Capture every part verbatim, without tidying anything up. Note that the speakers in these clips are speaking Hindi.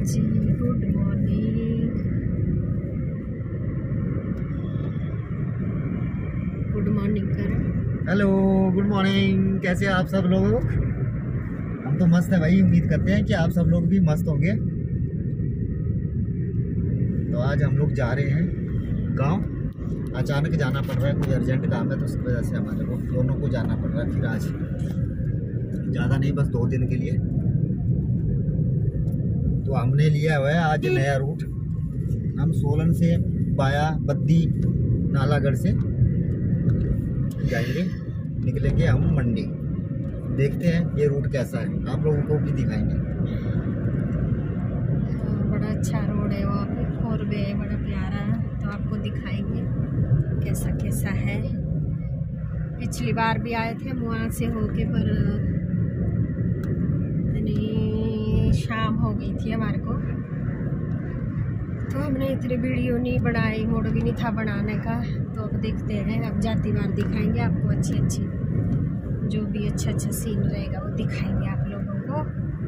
जी, गुड मॉर्निंग। गुड मॉर्निंग करो। Hello, good morning. कैसे हैं आप सब लोग? हम तो मस्त है भाई। उम्मीद करते हैं कि आप सब लोग भी मस्त होंगे। तो आज हम लोग जा रहे हैं गांव। अचानक जाना पड़ रहा है, कोई अर्जेंट काम है तो उसकी वजह से हमारे को दोनों को जाना पड़ रहा है। फिर आज ज़्यादा नहीं, बस दो दिन के लिए। तो हमने लिया हुआ है आज नया रूट। हम सोलन से बाया बद्दी नालागढ़ से जाएंगे, निकलेंगे हम मंडी। देखते हैं ये रूट कैसा है, आप लोगों को भी दिखाएंगे। बड़ा अच्छा रोड है वहाँ पे, फोर वे है, बड़ा प्यारा है। तो आपको दिखाएंगे कैसा कैसा है। पिछली बार भी आए थे हम वहाँ से होके, पर शाम हो गई थी हमारे को, तो हमने इतनी वीडियो नहीं बनाई, मूड भी नहीं था बनाने का। तो अब देखते हैं, अब जाती बार दिखाएंगे आपको अच्छी अच्छी, जो भी अच्छा अच्छा सीन रहेगा वो दिखाएंगे आप लोगों को।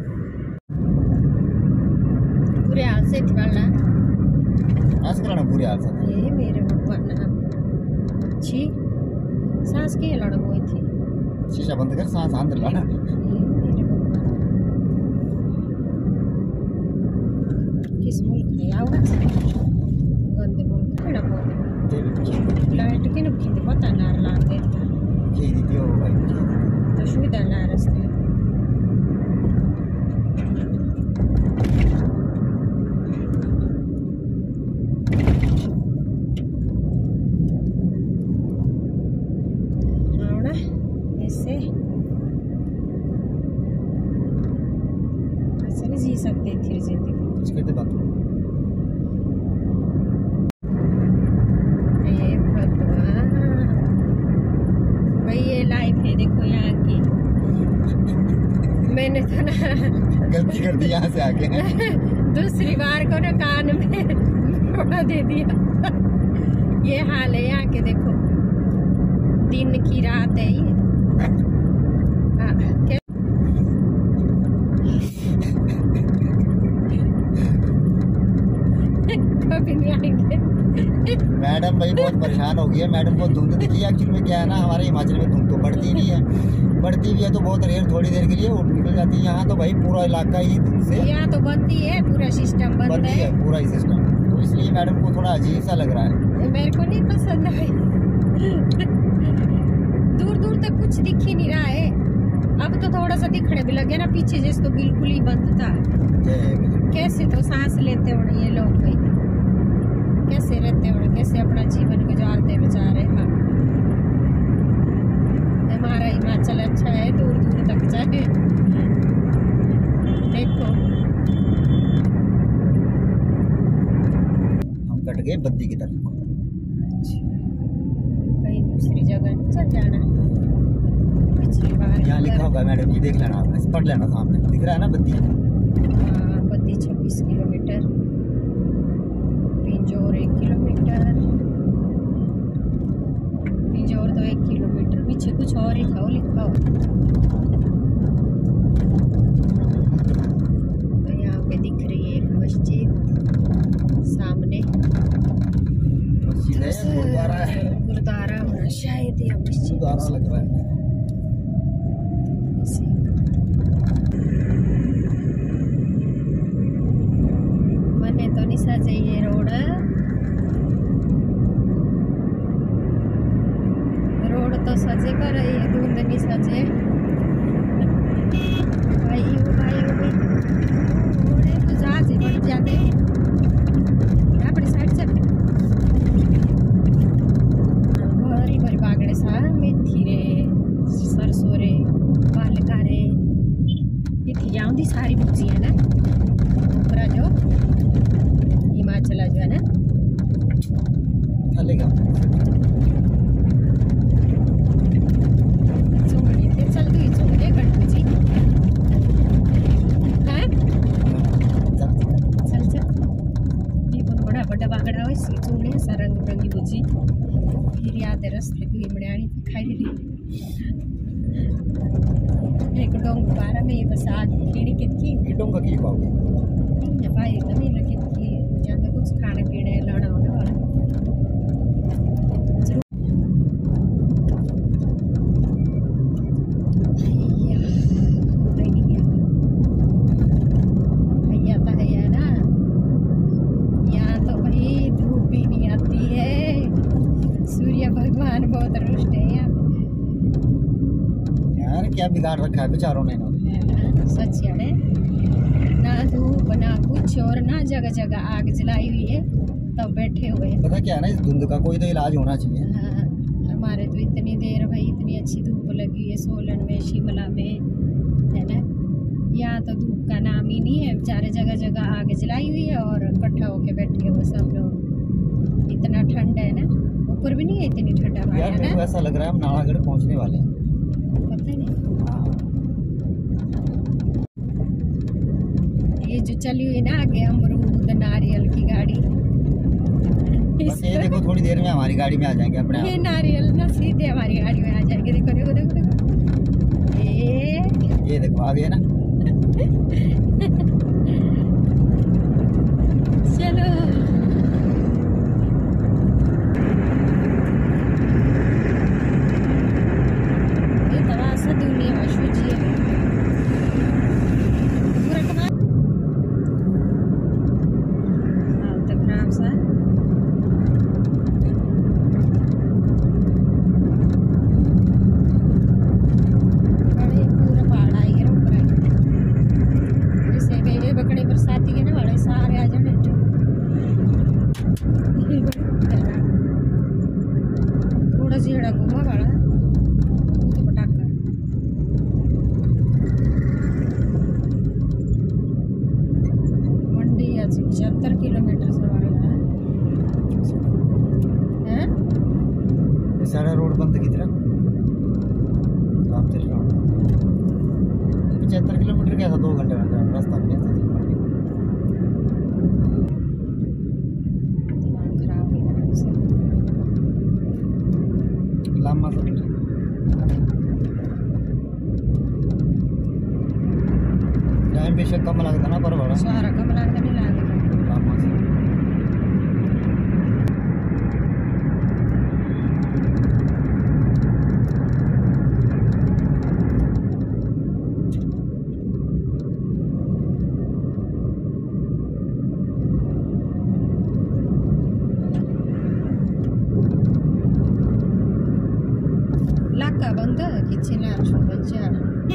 पूरे हाल से थी आज कराना पूरे हाल से ये मेरे भगवान छी सांस के लड़ हुई थी। शीशा बंद कर, सांस अंदर लाना। किस मुल्क है आवा गंदे मुल्क है ना बहुत। लाइट के न खिंद पता ना लाते खी दी हो भाई, तो सुविधा ना रास्ते ना ऐसे ऐसे नहीं जी सकते फिर जिंदगी। करते बात ये भगवान भाई, ये लाइफ है देखो यहाँ की। मैंने तो ना गलती कर दी यहाँ से आके। दूसरी बार को ना कान में थोड़ा दे दिया। ये हाल है यहाँ के, देखो दिन की रात है ये। हाँ, मैडम भाई बहुत परेशान हो गई है। मैडम को धुंध दिखी है। एक्चुअली में क्या है ना, हमारे हिमाचल में धुंध तो बढ़ती नहीं है, बढ़ती भी है तो बहुत रेयर थोड़ी देर के लिए और निकल जाती है। यहाँ तो भाई पूरा इलाका ही धुंध से, यहाँ तो बनती है, पूरा सिस्टम बनता है, है पूरा ही सिस्टम। तो इसलिए मैडम को थोड़ा अजीब सा लग रहा है। मेरे को नहीं पसंद है। दूर दूर तक कुछ दिख ही नहीं रहा है। अब तो थोड़ा सा दिखने भी लगे ना, पीछे जैसे तो बिल्कुल ही बंद था। कैसे तो सांस लेते होंगे ये लोग भाई, कैसे रहते होंगे, कैसे अपना जीवन गुजारते बेचारे। हाँ, हमारा हिमाचल अच्छा है, दूर दूर तक जाए। देखो हम कट गए बद्दी की तरफ। कहीं दूसरी जगह नहीं चल जाना। पिछली बार यहाँ लिखा होगा मैडम जी, देख लेना आपने, पढ़ लेना, सामने दिख रहा है ना बद्दी। हाँ, बद्दी छब्बीस किलोमीटर, पिंजौर एक किलोमीटर, पिंजौर तो एक किलोमीटर पीछे कुछ और ही था, वो लिखा हो। तो यहाँ पे दिख रही है एक मस्जिद सामने, मस्जिद है, गुरुद्वारा है, गुरुद्वारा होना शायद या मस्जिद गुरुद्वारा लग रहा है। मने तो नहीं सजे ये रोड, रोड तो सजे कर रही है, धुंध नहीं सजे। भाई ओ भाई ओ भाई, थोड़े तो जहाज ही बढ़ जाते अपनी साइड से। भरी भरी बागड़े सा मेथी रे, सरसों रे, पालका रे, इतनी आउंदी सारी बुझी है ना। ऊपरा जो हिमाचल जो है ना, चलेगा चुंगड़ी थे चल तू चुंगड़ी कट जी हैं, चल चल। ये बहुत बड़ा बड़ा बागड़ा हो, इसकी चुंगड़ी सा रंग बिरंगी बुझी। फिर याद है रस्ते की मड़ियाणी खाई दी एक डोंग बारा में ये बस आग खीड़ी कितकी कीटों का की पाओगे। दवाई तो नहीं लगी थी जहाँ पे कुछ खाने पीने लाना होने वाला भैया तो है ना, यहाँ तो भाई धूप भी नहीं आती है, सूर्य भगवान बहुत रुष्ट है यहाँ यार। क्या बिगाड़ रखा है बेचारों ने ना, सच है ना, धूप ना कुछ और ना, जगह जगह आग जलाई हुई है तब बैठे हुए। पता क्या है ना, इस धुंध का कोई तो इलाज होना चाहिए। हाँ, हमारे तो इतनी देर भाई इतनी अच्छी धूप लगी है सोलन में, शिमला में, है ना। यहाँ तो धूप का नाम ही नहीं है, बेचारे जगह जगह आग जलाई हुई है और इकट्ठा होके बैठे हुए सब लोग। इतना ठंड है ना, ऊपर भी नहीं है इतनी ठंडा यार मेरे को ऐसा लग रहा है हम नालागढ़ पहुंचने वाले हैं। पता नहीं ये जो चली हुई ना आगे अमरूद नारियल की गाड़ी, बस ये देखो थोड़ी देर में हमारी गाड़ी में आ जाएंगे अपने आप। ये नारियल ना सीधे हमारी गाड़ी में आ जाएंगे। देखो देखो देखो देखो ये ये देखो आ गए ना। चलो ये तवा सा दुनिया में सूझी है पूरा कमा हाल तक खराब सा बड़े पूरा पहाड़ आई है ऊपर जैसे गए बकड़े बरसाती के ना बड़े सारे आ जाने थोड़ा जेड़ा घूमा बड़ा तो पटाखा मंडी है पचहत्तर किलोमीटर से वाला है ये सारा रोड बंद की तरह आप चल रहा हूँ। पचहत्तर किलोमीटर क्या था, दो घंटे में रास्ता में था। दिमाग खराब हो गया इससे। लम्बा सा टाइम बेशक कम लगता ना, पर बड़ा सारा कम लागत नहीं लागेगा। लम्बा सा। लाका बंद किसी ना छोड़ जा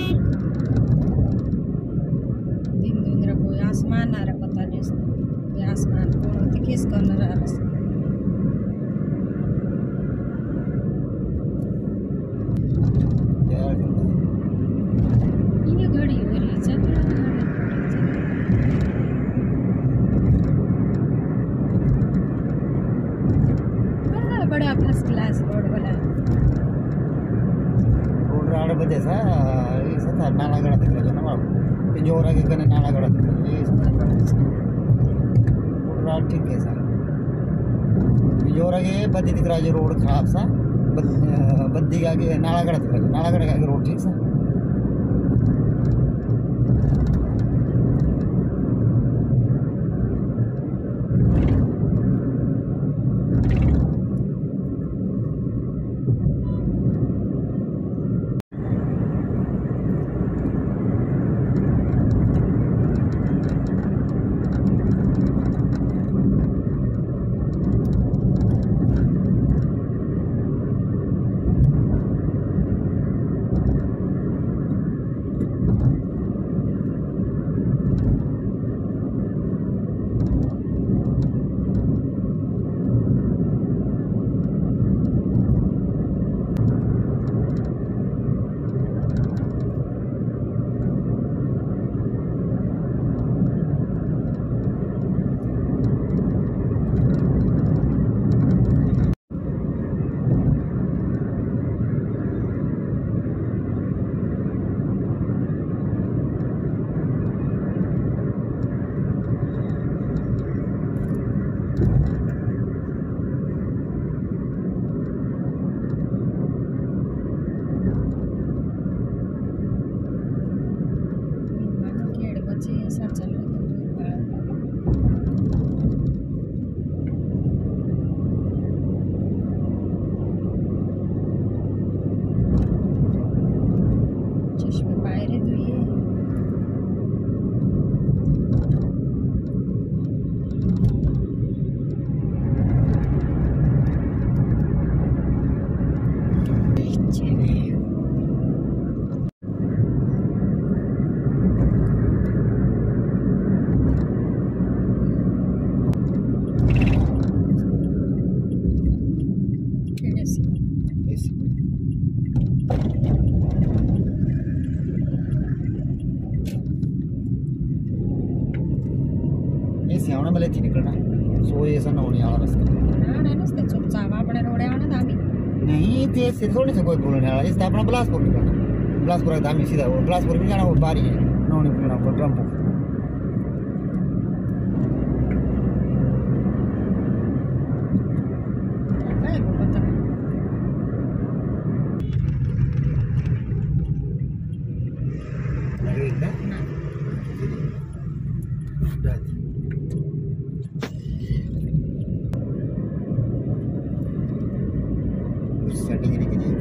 दिन दिन रा कोई आसमान आ रहा पता नहीं इसको, ये आसमान कौन होती किस कलर आ रहा यार ये घड़ी हो रही चल बड़ा बड़ा फर्स्ट क्लास रोड वाला रोड आठ बजे सा ये सता नालागढ़ दिख रहा है ना बाबू, पिंजोरा के कने नालागढ़ दिख रहा है। ये सता रोड रात ठीक है सर, पिंजोरा के बद्दी दिख रहा है, जो रोड खराब सा बद- बद्दी के आगे नालागढ़ दिख रहा है, नालागढ़ के आगे रोड ठीक सा। खेड़ बच्चे ऐसा चल रहा है। आना मैं लेती निकलना सो ये ऐसा ना होने वाला रास्ता आने नसते चुपचाप अपने रोडे आने दामी नहीं तेज से थोड़ी से कोई बोलने वाला इस अपना बिलासपुर निकलना बिलासपुर का दामी सीधा वो बिलासपुर भी जाना वो बारी है नौ निकलना वो टेम्पो सेटिंग नहीं की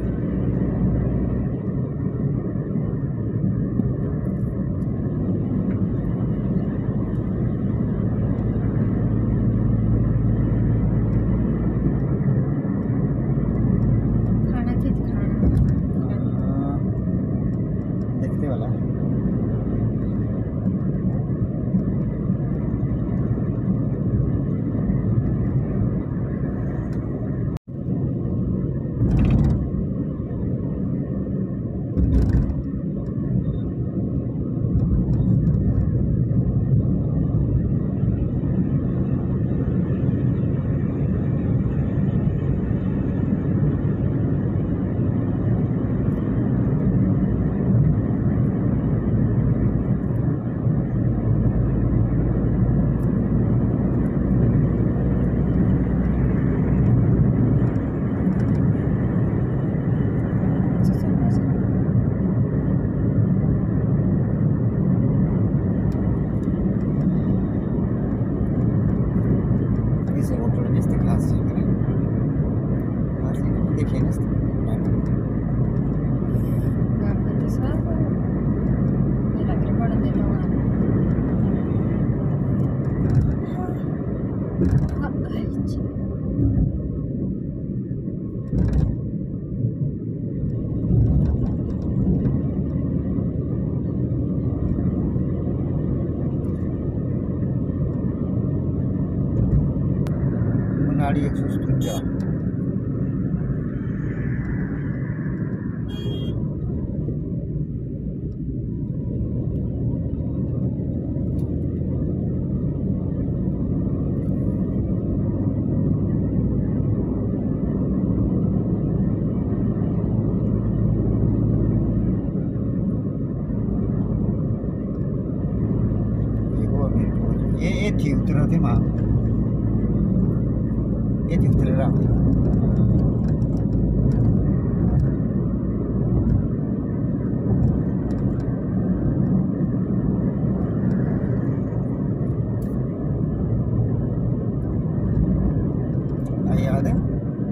खाना थी खाना देखते वाला देखिए ना मनाली एक सौ सतवंजा ये ये थी उतरा थे माँ ये थी उतरे रहा याद है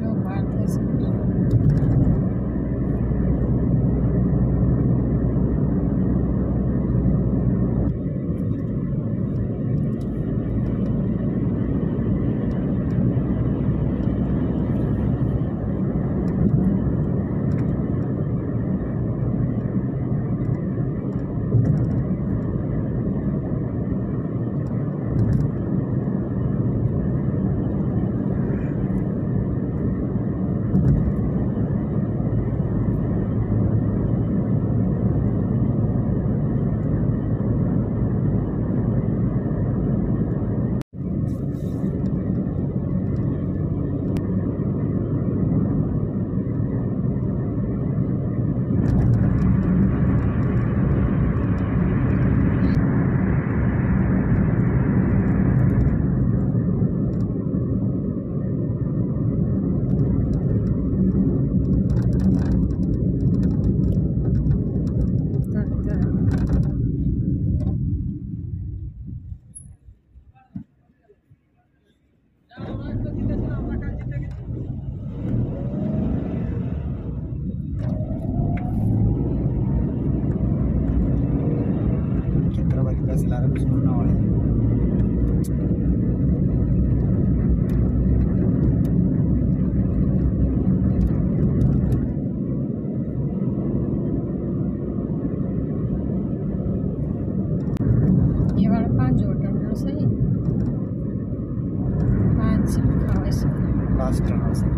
Last turn also.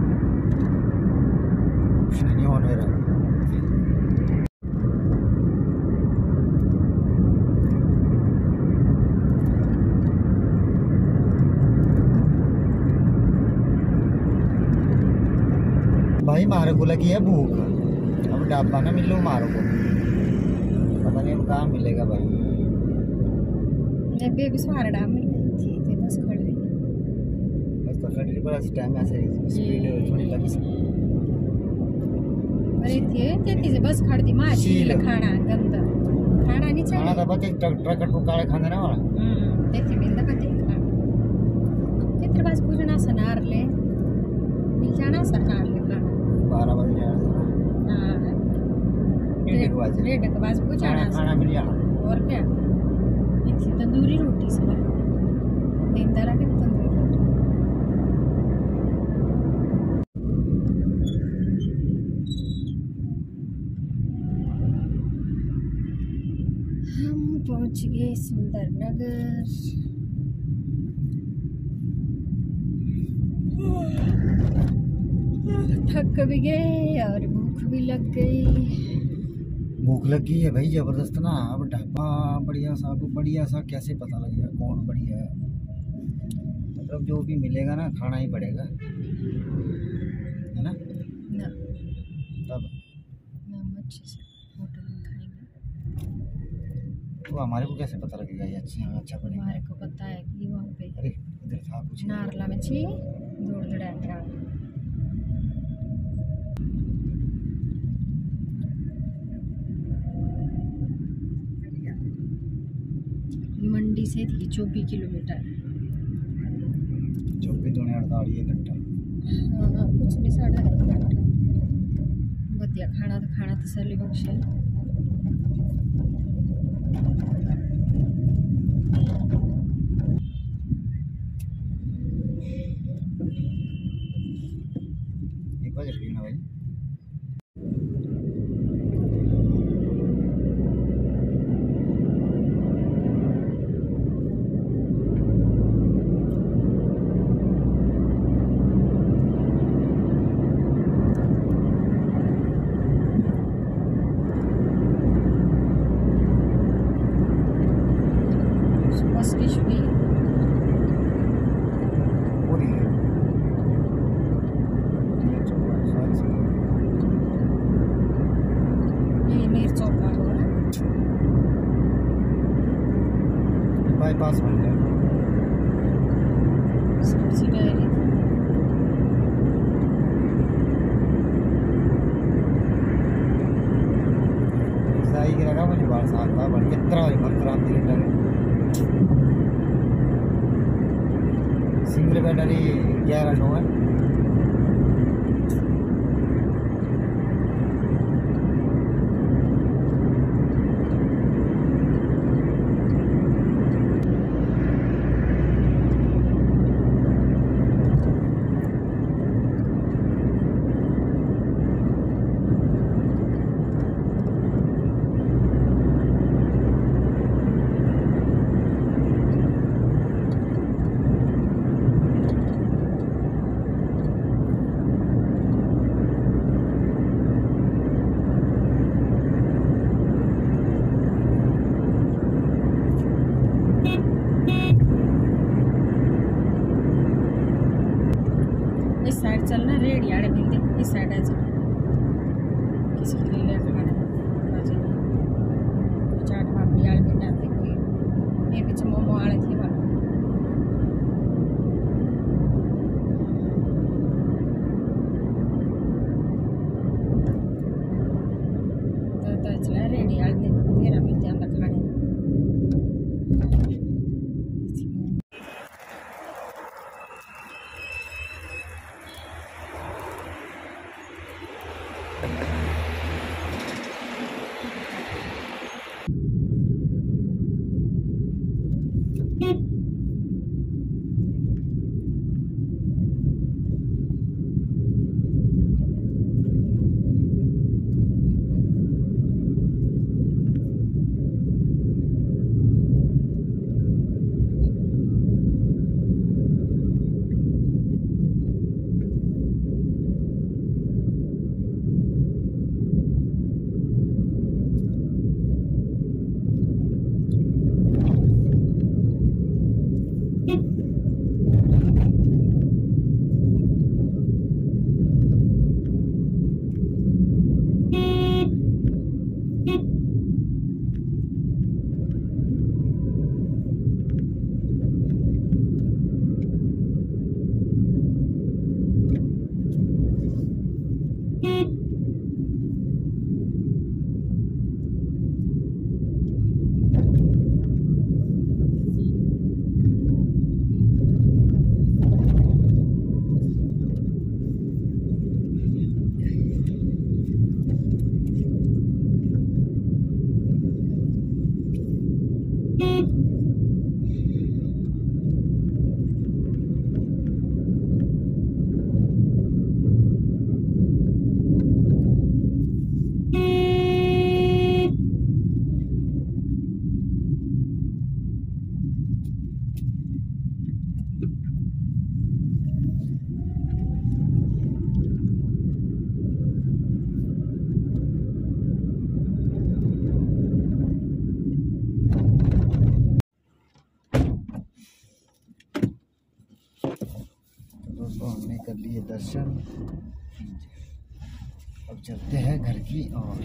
Shiny one way around. भाई मारे को लगी है भूख, अब ढाबा ना मिलो मारो को, पता नहीं अब कहाँ मिलेगा भाई। मैं बेबी सवार डाम मिल रही थी ते बस खड़ रही बस तो खड़ी पर इस टाइम ऐसे स्पीड थोड़ी लगी सी। अरे थे तेती से बस खड़ दी मां चील खाना गंदा खाना नहीं चाहिए खाना तो बच्चे ट्रक ट्रक को काले खाने ना वाला हम्म तेती मिलता पते खाना कितने बस पूछना सनार ले मिल जाना सनार ले खाना बारह बजे जाना। हां डेढ़ के बाद डेढ़ के बाद पूछना खाना मिल जाना और क्या इतनी तंदूरी रोटी से दिन दरा के तंदूरी रोटी। हम पहुंच गए सुंदर नगर। थक भी गए और भूख भी लग गई। भूख लगी है भाई जबरदस्त ना। अब ढाबा बढ़िया सा को बढ़िया सा कैसे पता लगेगा कौन बढ़िया है, मतलब जो भी मिलेगा ना खाना ही पड़ेगा, है ना? ना तब हम अच्छे से होटल में खाएंगे। तो हमारे को कैसे पता लगेगा ये अच्छी हाँ अच्छा पड़ेगा? हमारे को पता है कि वहाँ पे अरे इधर था कुछ नारला में छी दूर दड़ा क्या मंडी से थी चौबीस किलोमीटर चौबीस दूनी अड़तालीस एक घंटा। हाँ कुछ नहीं साढ़े एक घंटा बढ़िया खाना तो खाना तसली बख्श है। एक बजे फ्री ना भाई बस की शुभी पूरी है ये चौबा सारी सी ये नीर चौका हो रहा बाईपास बन गया। सब्जी डायरी सही की लगा मुझे बाल साथ था बट कितना ही भर क्रांति लिटर सिंगल बैटरी ग्यारह सौ है। इस साइड चलना रेडी आड़े मिलते इस साइड आ चल किसी के लिए खाना राजे चाट पापड़ी आड़े मिल जाते कोई ये पीछे मोमो आड़े थी वाला तो तो चला रेडी आड़े मेरा मिल जाता खाने कर लिए दर्शन। अब चलते हैं घर की ओर।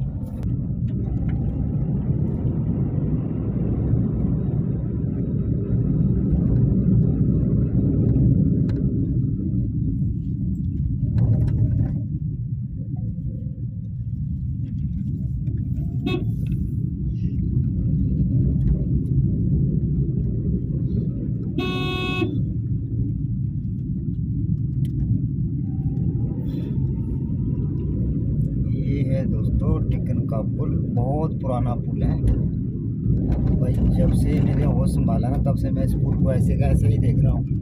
दोस्तों टिकन का पुल बहुत पुराना पुल है भाई। जब से मेरे होश संभाला ना तब से मैं इस पुल को ऐसे का ऐसे ही देख रहा हूँ।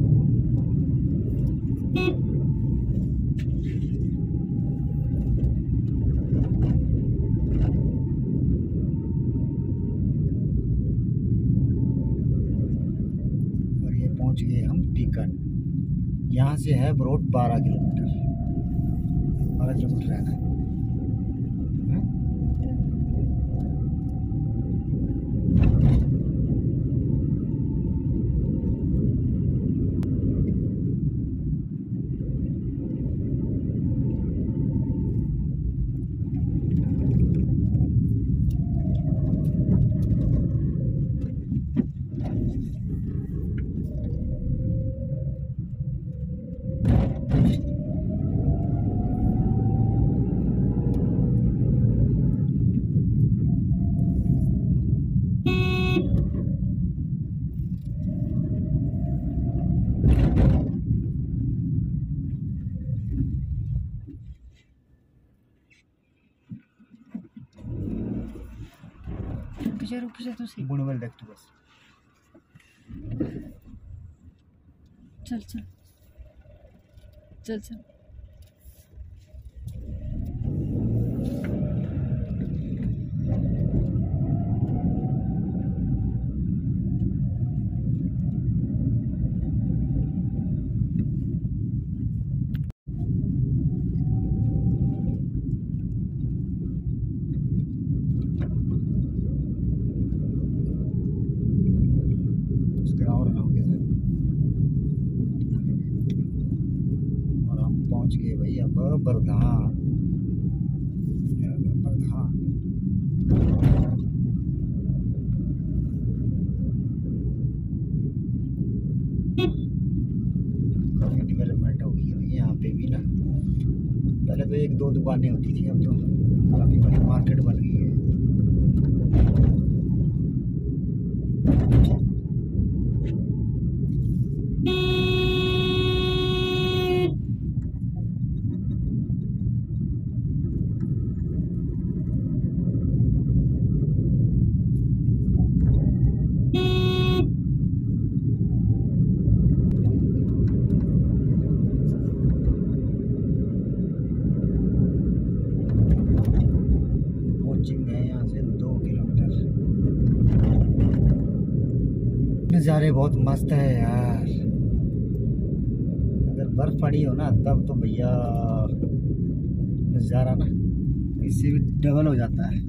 और ये पहुंच गए हम टिकन। यहाँ से है ब्रोड बारह किलोमीटर बारह किलोमीटर है ना। रुक जा रुक जा तो सही। बुनवेल देख तू बस। चल चल चल चल। पहुंच गए भाई अब बरधान। बरधान काफी डेवलपमेंट हो गई है यहाँ पे भी ना। पहले तो एक दो दुकानें होती थी, अब तो काफी बड़ी मार्केट बन गई है। नज़ारे बहुत मस्त है यार। अगर बर्फ पड़ी हो ना तब तो भैया नज़ारा ना इससे भी डबल हो जाता है।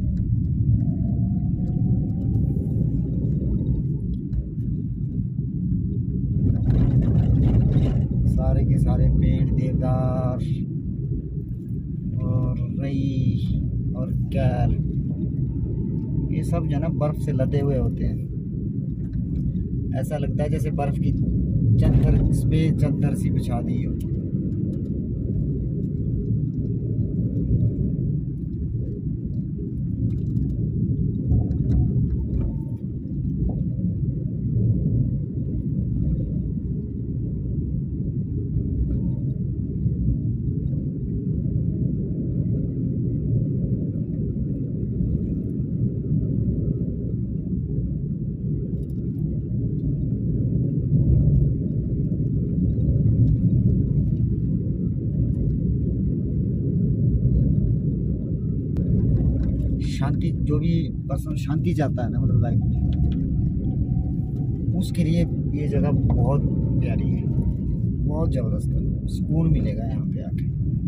सारे के सारे पेड़ देवदार और रई और कैर ये सब जो है ना बर्फ से लदे हुए होते हैं। ऐसा लगता है जैसे बर्फ की चद्दर इस पे चद्दर सी बिछा दी हो। शांति, जो भी पर्सन शांति चाहता है ना मतलब लाइफ में, उसके लिए ये जगह बहुत प्यारी है, बहुत ज़बरदस्त है। सुकून मिलेगा यहाँ पे आके।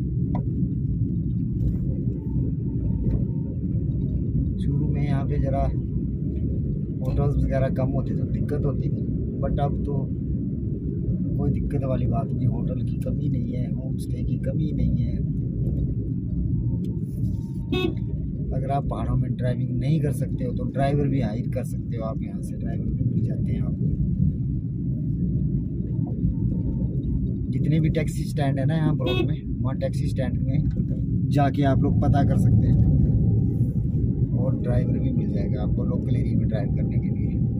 शुरू में यहाँ पे ज़रा होटल्स वगैरह कम होते तो दिक्कत होती थी, बट अब तो कोई दिक्कत वाली बात नहीं, होटल की कमी नहीं है, होम स्टे की कमी नहीं है। अगर आप पहाड़ों में ड्राइविंग नहीं कर सकते हो तो ड्राइवर भी हायर कर सकते हो आप, यहाँ से ड्राइवर भी मिल जाते हैं आपको। जितने भी टैक्सी स्टैंड है ना यहाँ ब्रोड में, वहाँ टैक्सी स्टैंड में जाके आप लोग पता कर सकते हैं और ड्राइवर भी मिल जाएगा आपको लोकल एरिया में ड्राइव करने के लिए।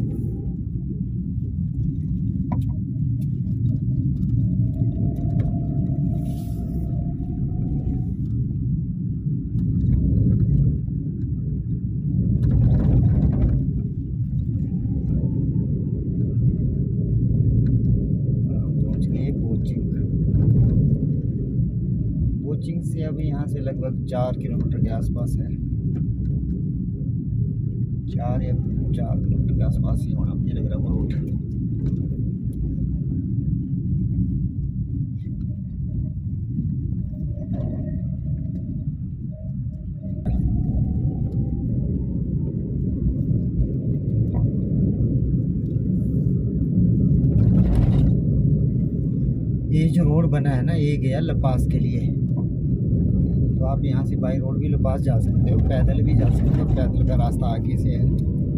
कोचिंग से अभी यहाँ से लगभग चार किलोमीटर के आसपास है, चार या चार किलोमीटर के आसपास ही होना मुझे लग रहा है वो रोड। ये जो रोड बना है ना, ये गया लपास के लिए, तो आप यहाँ से बाई रोड भी लपास जा सकते हो, पैदल भी जा सकते हो, पैदल का रास्ता आगे से है।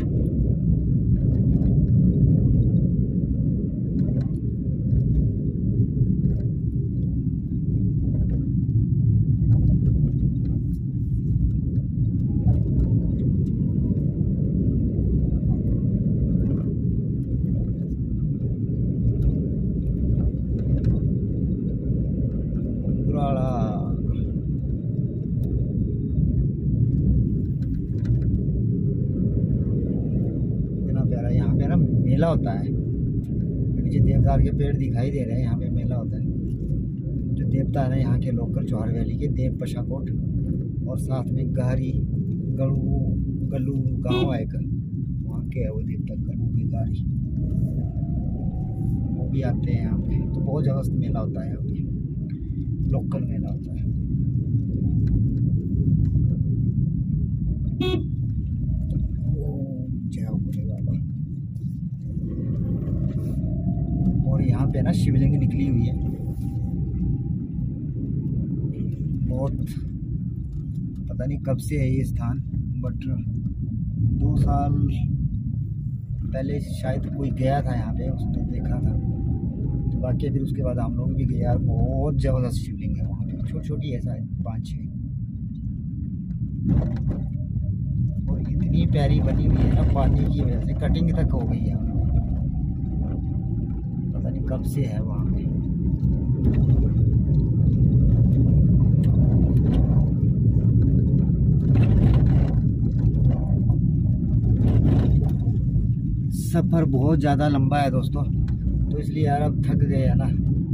यहाँ पे ना मेला होता है, नीचे देवदार के पेड़ दिखाई दे रहे हैं, यहाँ पे मेला होता है। जो देवता है ना यहाँ के लोकल चौहार वैली के, देव पशाकोट, और साथ में गारी गलू गलू गांव है एक, वहाँ के है वो देवता गलू की गारी, वो भी आते हैं यहाँ पे। तो बहुत जबरदस्त मेला होता है यहाँ पे, लोकल मेला होता है। और यहाँ पे ना शिवलिंग निकली हुई है, बहुत पता नहीं कब से है ये स्थान, बट दो साल पहले शायद कोई गया था यहाँ पे, उसने देखा था, तो बाकी फिर उसके बाद हम लोग भी गए यार। बहुत ज़बरदस्त शिवलिंग है वहाँ पे, छोटी छोटी है शायद पाँच छः, और इतनी प्यारी बनी हुई है ना, पानी की वजह से कटिंग तक हो गई है, पता नहीं कब से है वहाँ पे। सफ़र बहुत ज़्यादा लंबा है दोस्तों, तो इसलिए यार अब थक गए है ना,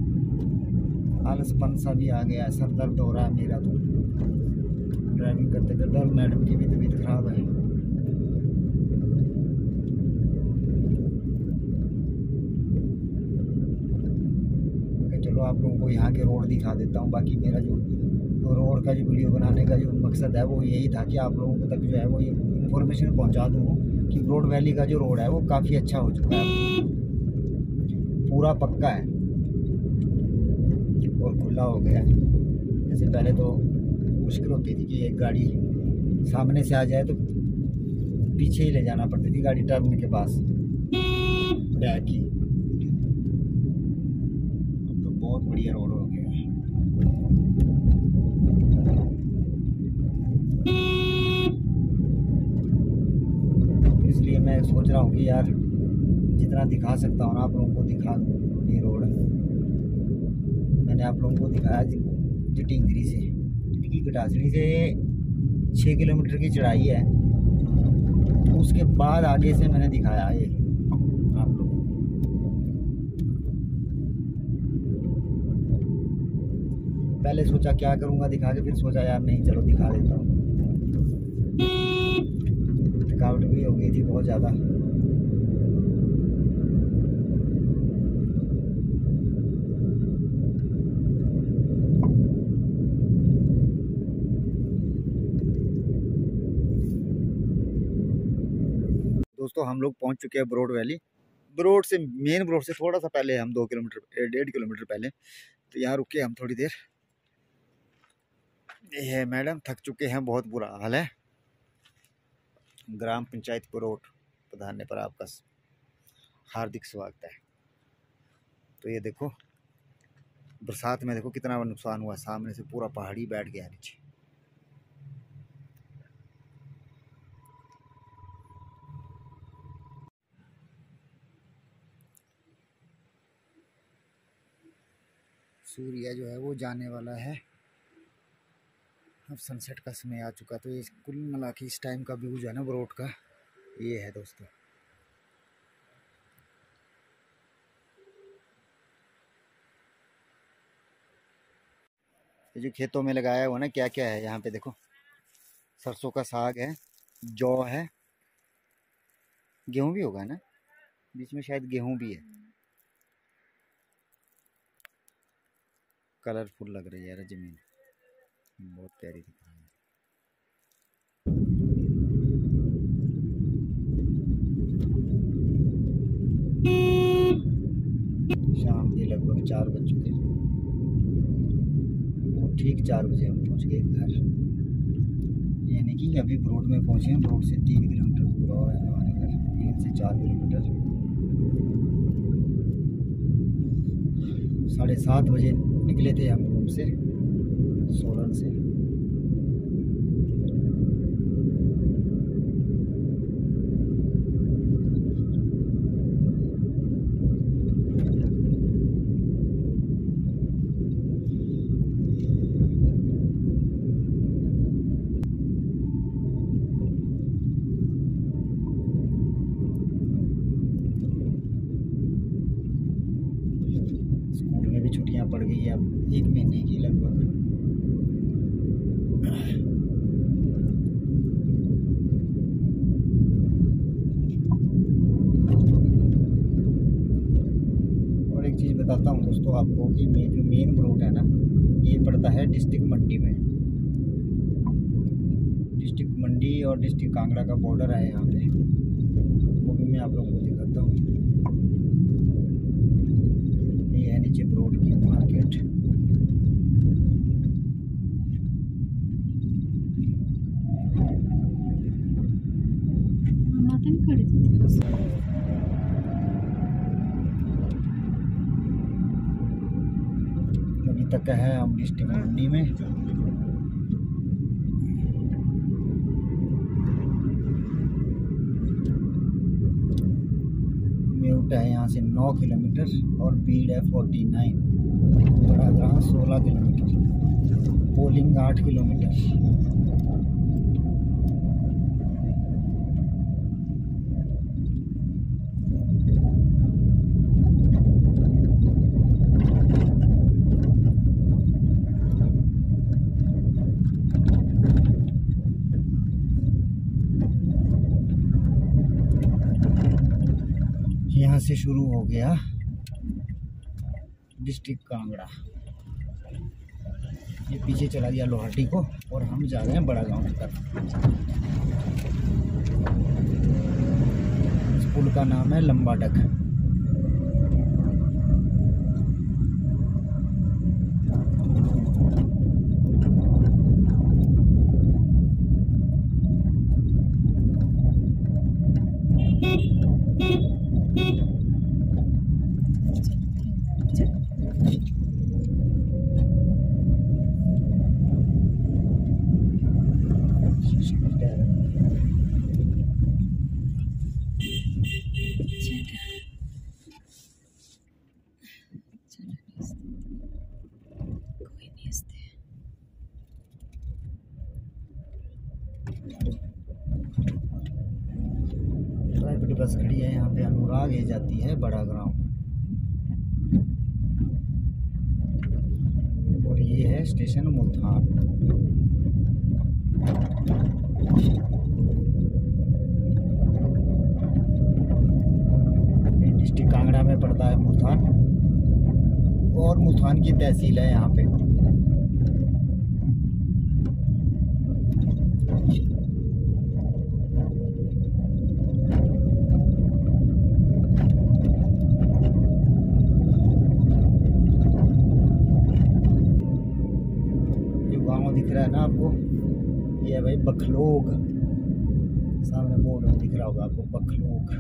आलसपन सा भी आ गया है, सर दर्द हो रहा है मेरा तो ड्राइविंग करते करते, और मैडम की भी तबीयत खराब है। चलो आप लोगों को यहाँ के रोड दिखा देता हूँ। बाकी मेरा जो रोड का जो वीडियो बनाने का जो मकसद है वो यही था कि आप लोगों तक जो है वो ये इन्फॉर्मेशन पहुँचा दूँ कि ब्रॉड वैली का जो रोड है वो काफ़ी अच्छा हो चुका है, पूरा पक्का है और खुला हो गया। जैसे पहले तो मुश्किल होती थी कि एक गाड़ी सामने से आ जाए तो पीछे ही ले जाना पड़ती थी गाड़ी टर्न के पास बैक की, अब तो बहुत बढ़िया रोड हो गया है। इसलिए मैं सोच रहा हूँ कि यार जितना दिखा सकता हूँ ना आप लोगों को दिखा दूँ। ये रोड मैंने आप लोगों को दिखाया जटिंगरी से, की गटासड़ी से छः किलोमीटर की चढ़ाई है, तो उसके बाद आगे से मैंने दिखाया ये आप लोगों को। पहले सोचा क्या करूँगा दिखा के, फिर सोचा यार नहीं चलो दिखा देता हूँ। थकावट भी हो गई थी बहुत ज़्यादा। दोस्तों हम लोग पहुंच चुके हैं ब्रॉड वैली। ब्रोड से, मेन ब्रोड से थोड़ा सा पहले हम दो किलोमीटर डेढ़ किलोमीटर पहले, तो यहाँ रुके हम थोड़ी देर। ये है मैडम, थक चुके हैं, बहुत बुरा हाल है। ग्राम पंचायत ब्रोड पधारने पर आपका हार्दिक स्वागत है। तो ये देखो बरसात में देखो कितना नुकसान हुआ, सामने से पूरा पहाड़ी बैठ गया नीचे। सूर्य जो है वो जाने वाला है, अब सनसेट का समय आ चुका। तो ये कुल मिला के इस टाइम का व्यू जो है ना ब्रोड का ये है दोस्तों। ये जो खेतों में लगाया हुआ ना क्या क्या है यहाँ पे देखो, सरसों का साग है, जौ है, गेहूं भी होगा ना, बीच में शायद गेहूं भी है। कलरफुल लग रही है यार जमीन, बहुत प्यारी दिख रही है। शाम के लगभग चार बज चुके हैं, वो ठीक चार बजे हम पहुंच गए घर। यानी कि अभी ब्रोड में पहुंचे हैं, ब्रोड से तीन किलोमीटर दूर और है हमारे घर, तीन से चार किलोमीटर। साढ़े सात बजे निकले थे हम रूम से, सोलन से। स्कूल में भी छुट्टियां पड़ गई है अब एक महीने की लगभग। और एक चीज़ बताता हूँ दोस्तों आपको कि मे जो मेन ब्रोड है ना ये पड़ता है डिस्ट्रिक्ट मंडी में। डिस्ट्रिक्ट मंडी और डिस्ट्रिक्ट कांगड़ा का बॉर्डर है यहाँ पे, वो भी मैं आप लोगों को दिखाता हूँ। ये है नीचे ब्रोड की मार्केट। अभी तक है हम डिस्ट्रिक्ट मंडी में। म्यूट है यहाँ से नौ किलोमीटर और भीड़ है फोर्टी नाइन, बड़ा ग्राम सोलह किलोमीटर, पोलिंग आठ किलोमीटर। यहाँ से शुरू हो गया डिस्ट्रिक्ट कांगड़ा, ये पीछे चला गया लोहाटी को और हम जा रहे हैं बड़ा गांव की तरफ। इस पुल का नाम है लंबा डक। प्राइवेट बस खड़ी है यहाँ पे, अनुराग ये जाती है बड़ा ग्राम, और ये है स्टेशन मुल्तान। डिस्ट्रिक्ट कांगड़ा में पड़ता है मुल्तान, और मुल्तान की तहसील है यहाँ पे। ना आपको, ये है भाई बखलोग, सामने बोर्ड में दिख रहा होगा आपको बखलोग।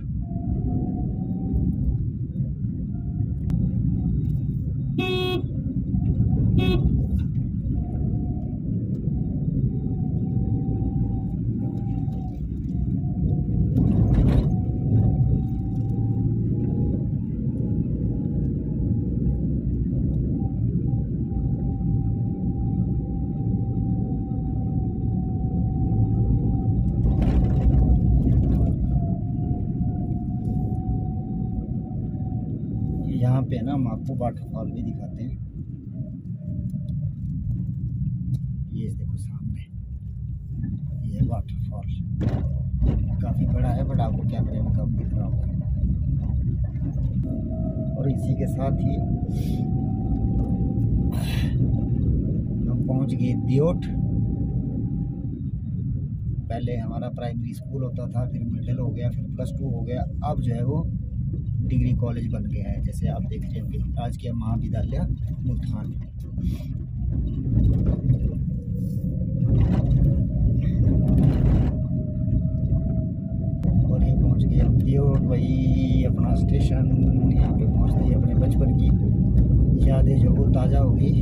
यहाँ पे ना हम आपको वाटरफॉल भी दिखाते हैं। ये देखो सामने, ये वाटरफॉल काफ़ी बड़ा है, बट आपको कैमरे में कम दिख रहा होगा। और इसी के साथ ही हम पहुँच गए दियोट। पहले हमारा प्राइमरी स्कूल होता था, फिर मिडिल हो गया, फिर प्लस टू हो गया, अब जो है वो डिग्री कॉलेज बन गया है, जैसे आप देख रहे होंगे राजकीय महाविद्यालय मुल्तान। और ये पहुंच गए हम दियोट, वही अपना स्टेशन। यहाँ पे पहुंचते ही अपने बचपन की यादें जो वो ताज़ा हो गई।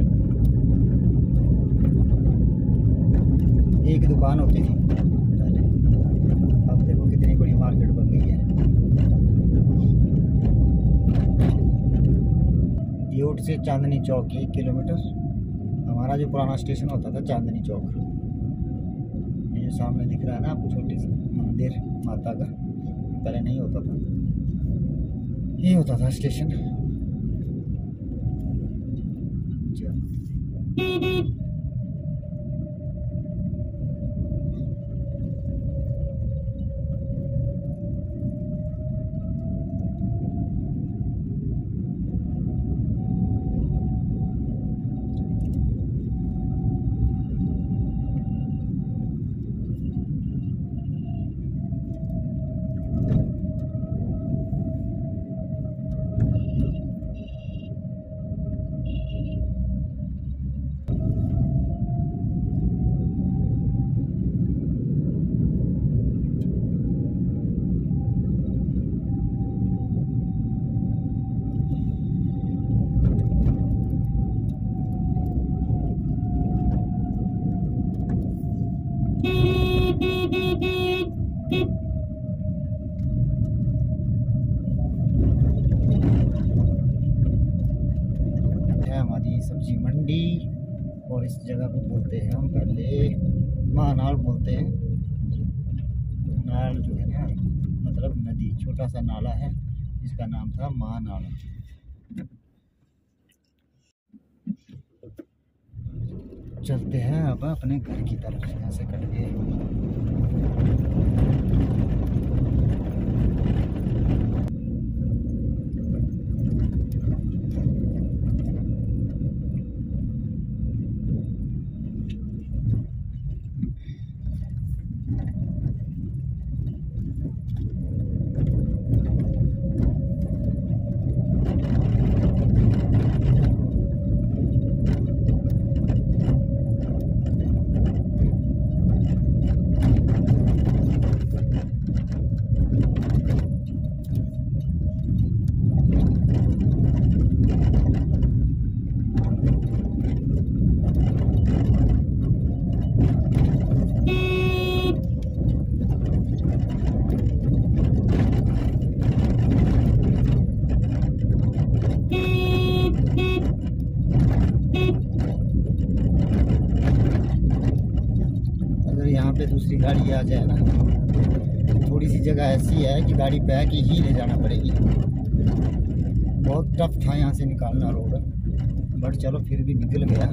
एक दुकान होती थी पहले, अब देखो कितनी बड़ी मार्केट बन गई है। दियोट से चांदनी चौक एक किलोमीटर। हमारा जो पुराना स्टेशन होता था चांदनी चौक, ये जो सामने दिख रहा है ना आपको छोटी सी मंदिर माता का, पहले नहीं होता था, ये होता था स्टेशन। सब्जी मंडी, और इस जगह को बोलते हैं हम पहले महानाल बोलते हैं। नाल जो है ना मतलब नदी, छोटा सा नाला है जिसका नाम था महानाल। चलते हैं अब अपने घर की तरफ, यहाँ से कट गए। यहाँ पे दूसरी गाड़ी आ जाए ना, थोड़ी सी जगह ऐसी है कि गाड़ी बैक ही ले जाना पड़ेगी। बहुत टफ था यहाँ से निकालना रोड, बट चलो फिर भी निकल गया।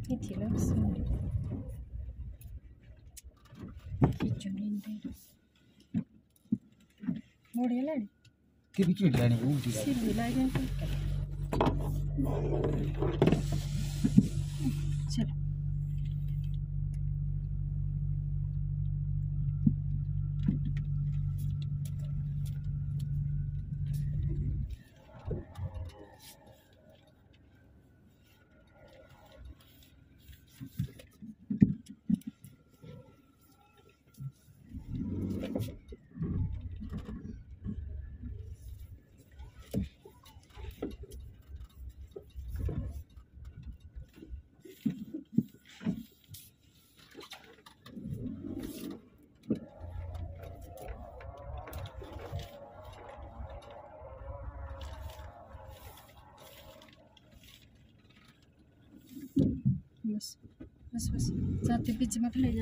इथे लक्स किचन इंटर मोड़े लाड़ी ती भी चीट लानी ऊटी लानी सिल्ली लागे चलो बस बस बस जाते पीछे मत ले जा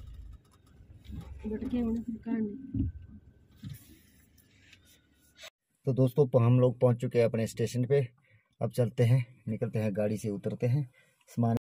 बटके उन्हें फिर काटने। तो दोस्तों हम लोग पहुंच चुके हैं अपने स्टेशन पे। अब चलते हैं, निकलते हैं, गाड़ी से उतरते हैं, सामान